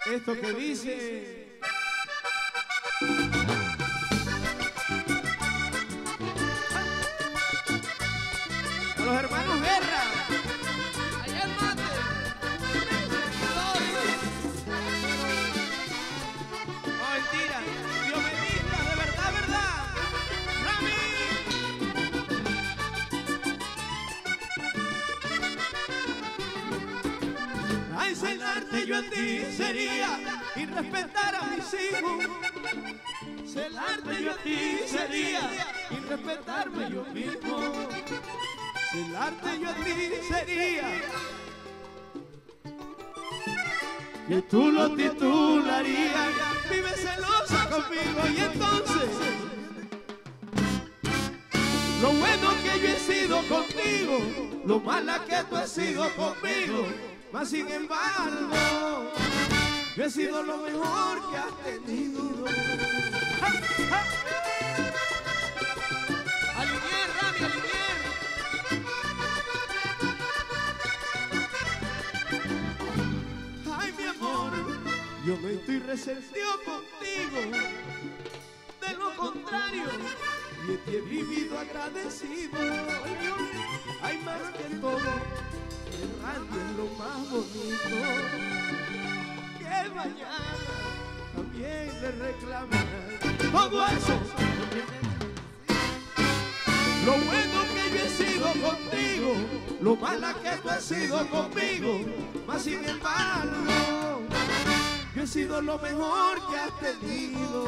Esto que dice... A los hermanos Guerra. Allá el mate. No, mentira. Dios bendiga, de verdad, verdad. Rami. A enseñarte yo a ti sería irrespetar a mis hijos. Celarte yo a ti sería irrespetarme yo mismo. Celarte yo a ti sería que tú lo titularías. Vive celosa conmigo y entonces lo bueno que yo he sido contigo, lo mala que tú has sido conmigo. Mas sin embargo, yo he sido lo mejor que has tenido. Alinier, Rami, Alinier. Ay, mi amor, yo no estoy resentido contigo. De lo contrario, y te he vivido agradecido. Hay más que todo. El radio es lo más bonito, que mañana también le reclamarán todo eso. Lo bueno que yo he sido contigo, lo mala que tú has sido conmigo. Mas sin embargo, yo he sido lo mejor que has tenido.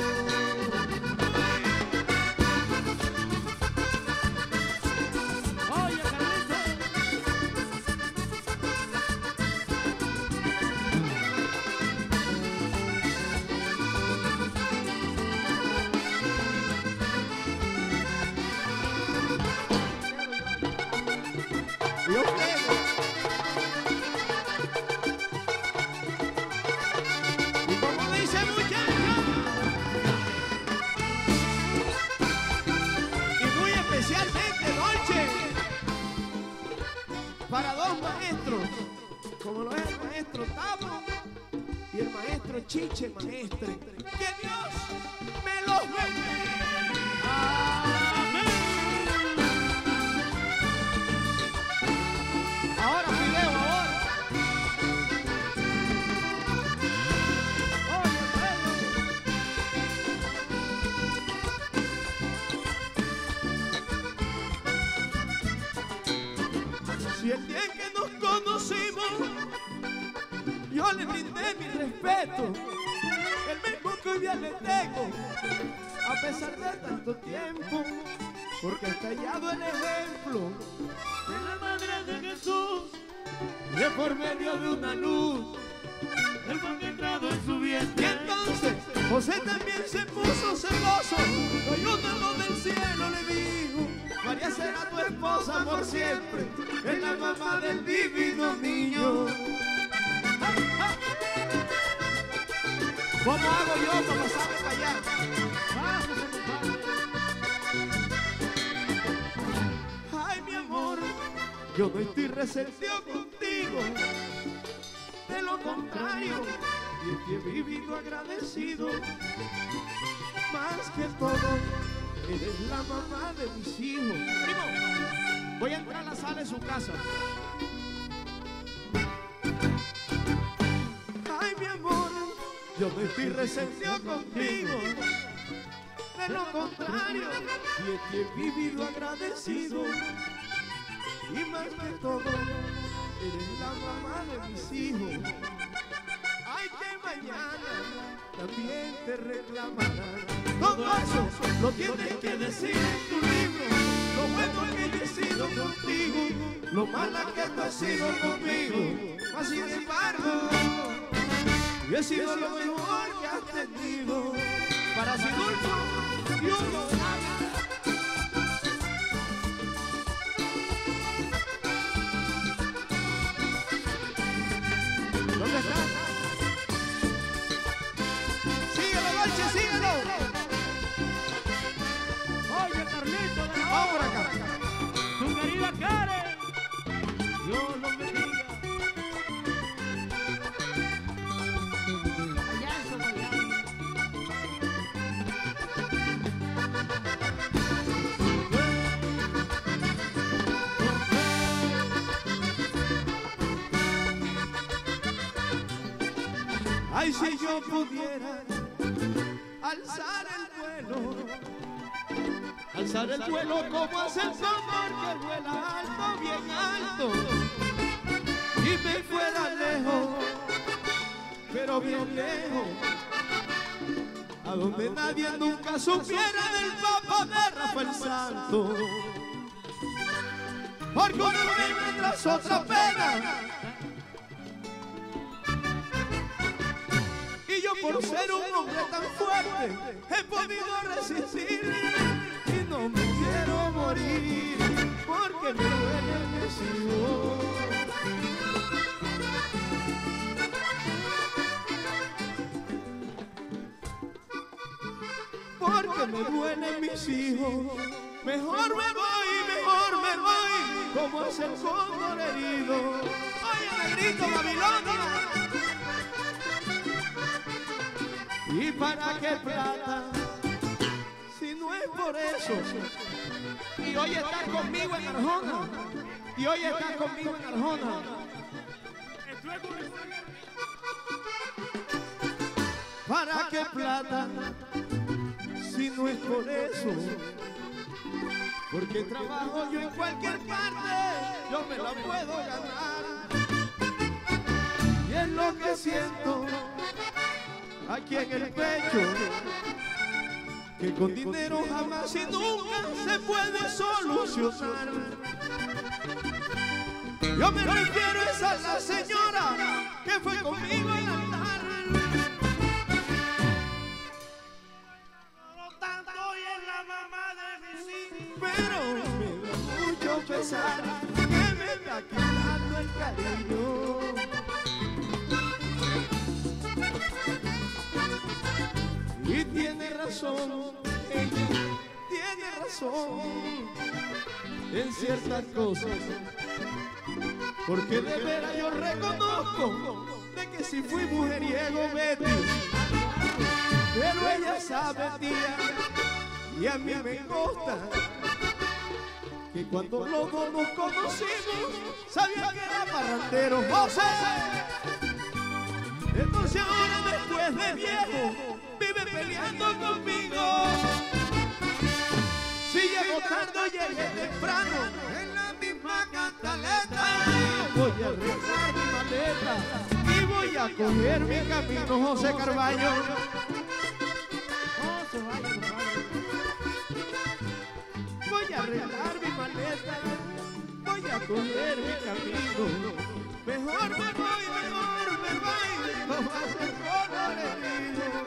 Yo quiero. Y como dice muchacho, y muy especialmente noche para dos maestros, como lo es el maestro Tabo y el maestro Chiche Maestre. Que Dios me los bendiga. Ahora Fideo, ahora. Si el día que nos conocimos yo le brindé mi respeto, el mismo que hoy día le tengo, a pesar de tanto tiempo, porque ha callado el ejemplo de la madre de Jesús, de por medio de una luz, él fue entrado en su vientre. Y entonces José también se puso celoso, y una voz del cielo le dijo: María será tu esposa por siempre, es la mamá del divino niño. ¿Cómo hago yo para pasarme para allá? Ay, mi amor, yo no estoy resentido contigo. De lo contrario, y te he vivido agradecido. Más que todo, eres la mamá de mis hijos. Primo, voy a entrar a la sala de su casa. Ay, mi amor, yo no estoy resentido contigo. De lo contrario, y te he vivido agradecido. Y más que todo, eres la mamá de mis hijos. Ay, que mañana también te reclamarán. Todo eso lo tienes que decir en tu libro. Lo bueno que yo he sido contigo, lo mala que tú has sido conmigo. Mas sin embargo, yo he sido lo mejor que has tenido. Para Sidulfo y Hugo. ¿Dónde está? Síguelo, Dolce, síguelo. Oye, Carlito, de la Vamos por acá. tu querida Karen, Dios los bendiga. Ay, si yo pudiera alzar el vuelo como hace el cóndor que vuela alto, bien alto, y me fuera lejos, pero bien lejos, a donde nadie nunca supiera del Papa de Rafael Santos, porque una pena tras otra pena, y yo por ser un hombre tan fuerte he podido resistir y no me quiero morir porque me duele mis hijos. Porque me duelen mis hijos, mejor me voy, como es el cóndor herido. Oye, negrito, Babilonia. ¿Y para qué plata? Si no es por eso. Y hoy estás conmigo en Arjona. Y hoy estás conmigo en Arjona. ¿Para qué plata? Si no es por eso, porque trabajo yo en cualquier parte, yo me la puedo ganar. Y es lo que siento aquí en el pecho, que con dinero jamás y nunca se puede solucionar. Yo me refiero a esa la señora que fue conmigo al altar. Pero me da mucho pesar que me está quitando el cariño. Y tiene razón, ella tiene razón en ciertas cosas, porque de veras yo reconozco de que si fui mujeriego, Betty, pero ella sabe, tía, y a mí me consta que cuando los dos nos conocimos, sabía que era parrandero, José. Entonces ahora después de viejo, vive peleando conmigo. Si llego tarde o llegué temprano, en la misma cantaleta, voy a arreglar mi maleta y voy a coger mi camino, José Carballo. Voy a arreglar mi maleta, voy a coger mi camino. Mejor me voy, como hace el cóndor herido.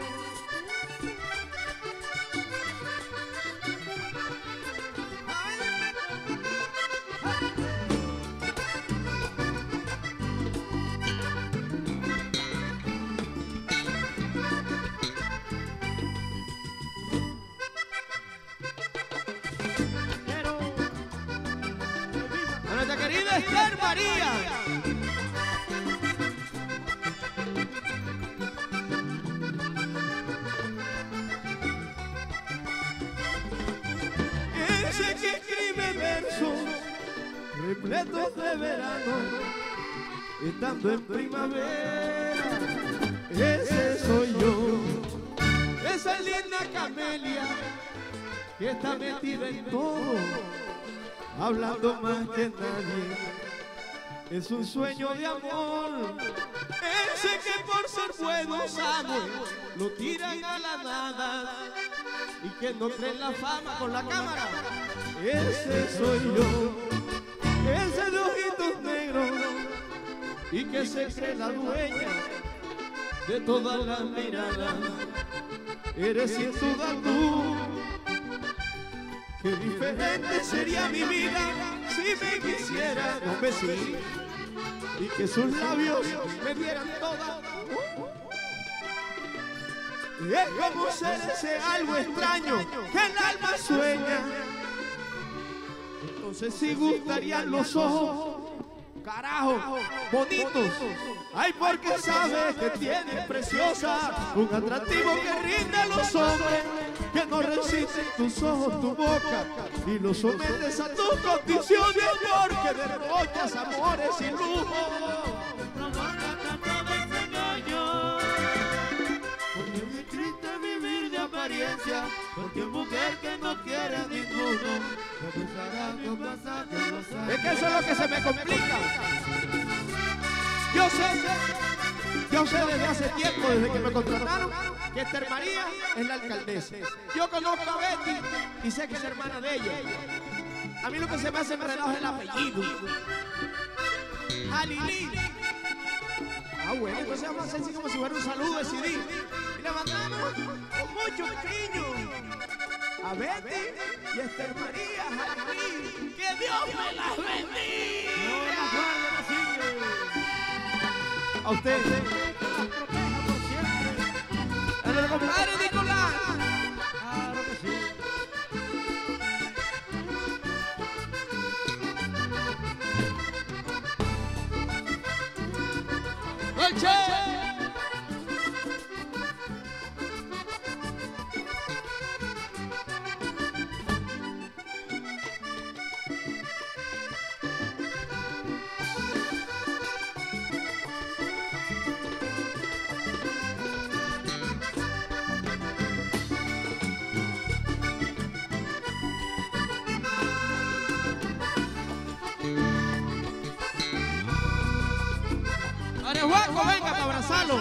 A nuestra querida Esther María. Ese que escribe versos repletos de verano, estando en primavera, ese soy yo. Esa linda camelia que está metida en todo, hablando más que nadie, es un sueño de amor. Ese que por ser buenos amos lo tiran a la nada y que no creen la fama con la cámara, ese soy yo. Ese de ojitos negros y que se cree la dueña de todas las miradas, eres sin duda tú. Qué diferente sería mi vida si me quisiera, no me sí, y que sus labios me dieran toda. Y es como ser ese algo extraño que el alma sueña. Entonces sí gustarían los ojos, carajo, bonitos. Ay, porque sabes que tienes preciosa un atractivo que rinde a los hombres, que no resisten tus ojos, tu boca, y los sometes a tus condiciones, porque derrochas amores y lujo. Es que eso es lo que se me complica. Yo sé desde hace tiempo, desde que me contrataron, que Esther María es la alcaldesa. Yo conozco a Betty y sé que es hermana de ella. A mí lo que se me hace enredado es el apellido. A Lili. Ah, bueno, entonces vamos a hacer así como si fuera un saludo de CD. Y le mandamos con mucho cariño a Betty y a Esther María, a Lili. ¡Que Dios me las bendiga! No la guarde, la sigue. A usted. La proteja por siempre. A nuestro compadre Nicolás. Claro que sí. ¡Noche! Arehuaco, venga para abrazarlo.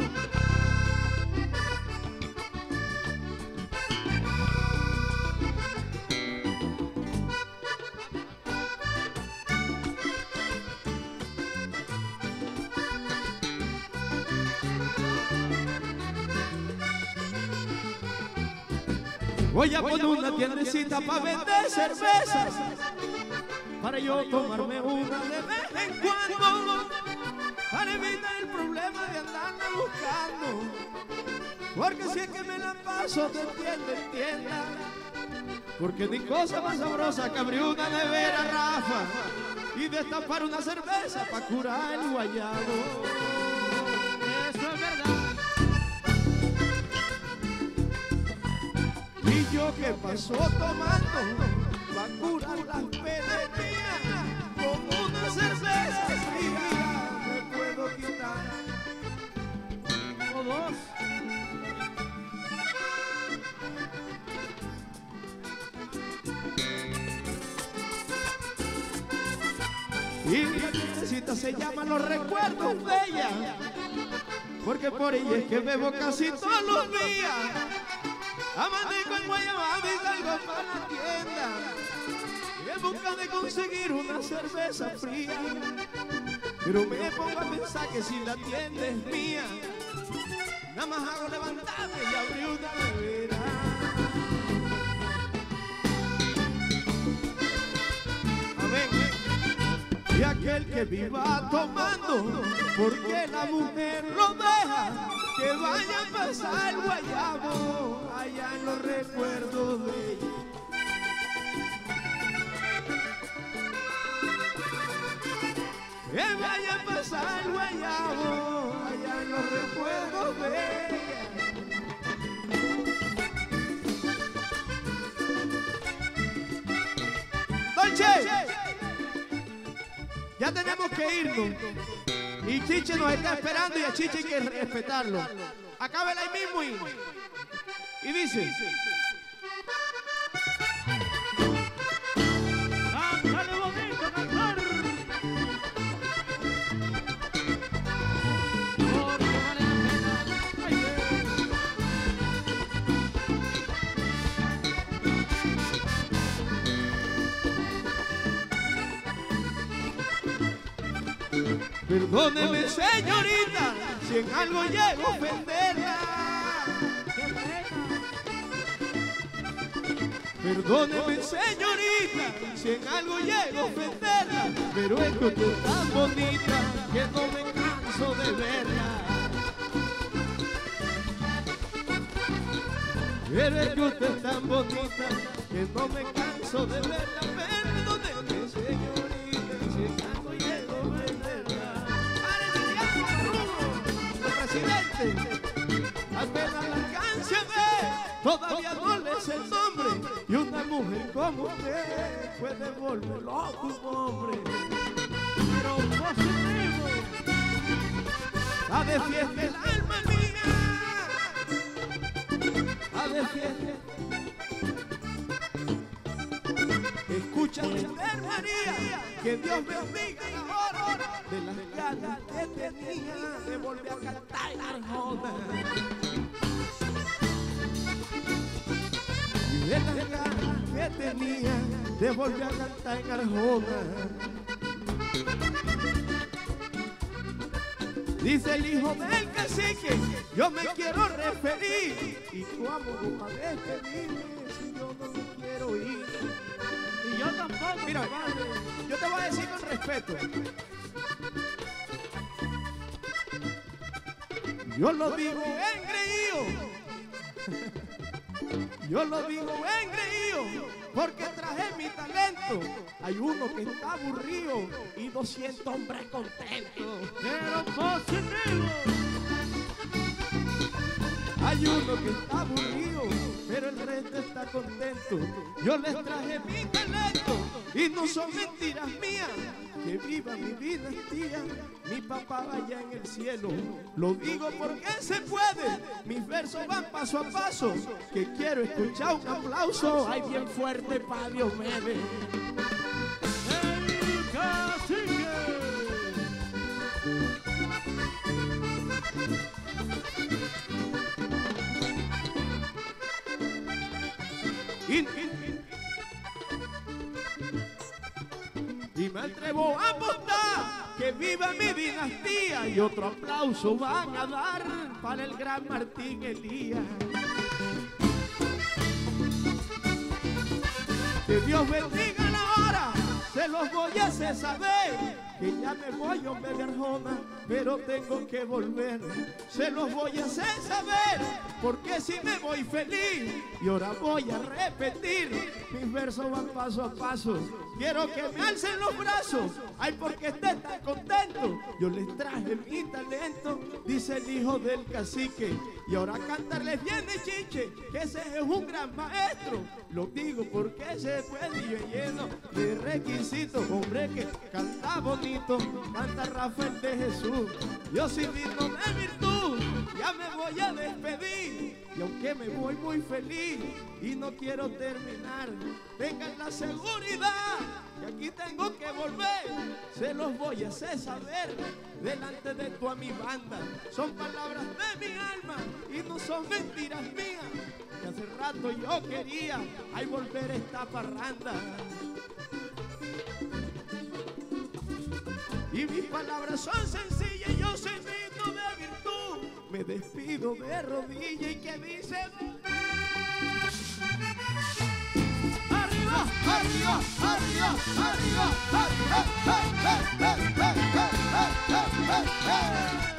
Voy a poner una tiendecita para vender cervezas, para yo tomarme una de vez en cuando, para evitar el problema de andarla buscando. Porque si es que me la paso de tienda en tienda, porque ni cosa más sabrosa que abrir una nevera, Rafa, y destapar una cerveza para curar el guayabo. Eso es verdad. Y yo que paso tomando va a curar las penas mías, con una cerveza fría me puedo quitar. O dos. Y la tiendecita se llama Los Recuerdos Bella, porque por ella es que bebo casi todos los días. Amanezco en Guayababa y salgo para la tienda en busca de conseguir una cerveza fría. Pero me pongo a pensar que si la tienda es mía, nada más hago levantarme y abrir una nevera. Amén. Y aquel que viva tomando, porque la mujer lo deja, que vaya a pasar el guayabo allá en Los Recuerdos de ella. Que vaya a pasar el guayabo allá en Los Recuerdos de ella. Dolce, ya tenemos que irnos. Y Chiche nos está esperando y a Chiche hay que respetarlo. Acábela ahí mismo y dice: ¡Cántale bonito, cantar! Porque vale la pena. ¡Ay, perdóneme, señorita, si en algo llego a ofenderla. qué pena! Perdóneme, señorita, si en algo llego a ofenderla, pero es que usted es tan bonita que no me canso de verla. Pero es que usted es tan bonita que no me canso de verla. Perdóneme, señorita, si en algo llego a ofenderla. Presidente, apenas la alcance de, todavía no le sé el nombre, y una mujer como usted puede volver loco un hombre. Pero positivo. A de fiesta el alma mía, a de fiesta. Escúchame, María, que Dios bendiga ahora de las ganas que tenía de volver a cantar en Arjona. Y de las ganas que tenía de volver a cantar en Arjona. Dice el hijo del cacique, yo me quiero referir. ¿Y cómo a despedirme si yo no me quiero ir? Y yo tampoco, Mira, compadre. yo te voy a decir con respeto. Yo lo digo engreído. Yo lo digo engreído porque traje mi talento. Hay uno que está aburrido y 200 hombres contentos. Pero positivo. Hay uno que está aburrido, pero el resto está contento. Yo les traje mi talento y no son mentiras mías. Que viva mi dinastía, mi papá vaya en el cielo. Lo digo porque se puede, mis versos van paso a paso. Que quiero escuchar un aplauso, ay bien fuerte para Diomedes. El cacique. Y me atrevo a apostar que viva mi dinastía. Y otro aplauso van a dar para el gran Martín Elías. Que Dios bendiga la hora, se los voy a hacer saber. Que ya me voy, hombre de Arjona, pero tengo que volver. Se los voy a hacer saber, porque si me voy feliz. Y ahora voy a repetir, mis versos van paso a paso. Quiero que me alcen los brazos, ay, porque esté tan contento. Yo les traje mi talento, dice el hijo del cacique. Y ahora cantarles bien de chiche, que ese es un gran maestro. Lo digo porque se puede y yo lleno de requisitos. Hombre que canta bonito, canta Rafael de Jesús. Yo soy digno de virtud, ya me voy a despedir. Y aunque me voy muy feliz y no quiero terminar, tengan la seguridad que aquí tengo que volver. Se los voy a hacer saber delante de toda mi banda. Son palabras de mi alma y no son mentiras mías. Que hace rato yo quería, ay, volver a esta parranda. Y mis palabras son sencillas, yo soy digno de virtud. Me despido de rodilla y que dice: arriba, arriba, arriba, arriba, arriba, hey, hey, hey, hey, hey, hey, hey, hey, hey.